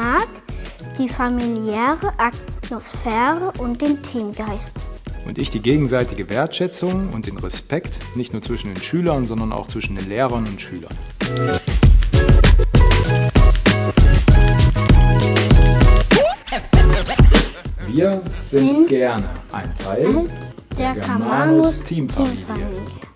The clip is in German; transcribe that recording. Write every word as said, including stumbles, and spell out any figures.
mag die familiäre Atmosphäre und den Teamgeist. Und ich die gegenseitige Wertschätzung und den Respekt, nicht nur zwischen den Schülern, sondern auch zwischen den Lehrern und Schülern. Wir sind, sind gerne ein Teil der, der Germanus Teamfamilie. Teamfamilie.